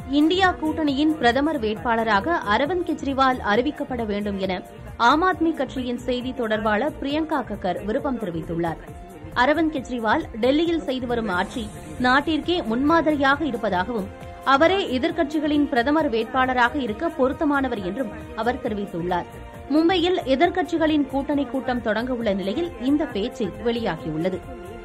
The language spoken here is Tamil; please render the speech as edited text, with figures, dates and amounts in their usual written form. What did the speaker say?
இந்தியா கூட்டணியின் பிரதமர் வேட்பாளராக அரவிந்த் கெஜ்ரிவால் அறிவிக்கப்பட வேண்டும் என ஆம் ஆத்மி கட்சியின் செய்தி தொடர்பாளர் பிரியங்கா கக்கர் விருப்பம் தெரிவித்துள்ளார். அரவிந்த் கெஜ்ரிவால் டெல்லியில் செய்து வரும் ஆட்சி நாட்டிற்கே முன்மாதிரியாக இருப்பதாகவும் அவரே எதிர்க்கட்சிகளின் பிரதமர் வேட்பாளராக இருக்க பொருத்தமானவர் என்றும் அவர் தெரிவித்துள்ளார். மும்பையில் எதிர்க்கட்சிகளின் கூட்டணி கூட்டம் தொடங்க உள்ள நிலையில் இந்த பேச்சு வெளியாகியுள்ளது.